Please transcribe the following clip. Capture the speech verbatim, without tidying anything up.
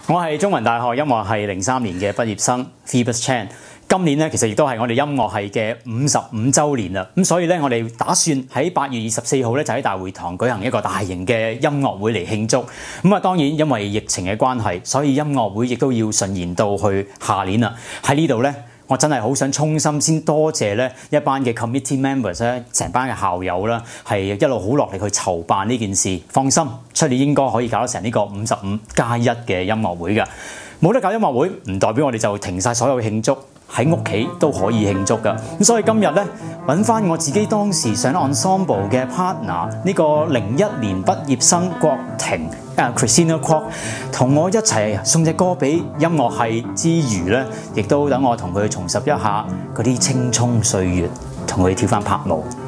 我係中文大學音樂系零三年嘅畢業生 Phoebus Chan。今年咧其實亦都係我哋音樂系嘅五十五週年啦。咁所以咧，我哋打算喺八月二十四號咧就喺大會堂舉行一個大型嘅音樂會嚟慶祝。咁啊，當然因為疫情嘅關係，所以音樂會亦都要順延到去下年啦。喺呢度咧，我真係好想衷心先多謝咧一班嘅 committee members 咧，成班嘅校友啦，係一路好落力去籌辦呢件事。放心，出年應該可以搞得成呢個五十五加一嘅音樂會㗎。冇得搞音樂會，唔代表我哋就停晒所有慶祝，喺屋企都可以慶祝㗎。咁所以今日咧揾翻我自己當時上 ensemble 嘅 partner 呢個零一年畢業生郭婷啊 Christina Kwok 同我一齊送隻歌俾音樂系之餘咧，亦都等我同佢重拾一下嗰啲青蔥歲月，同佢跳翻拍舞。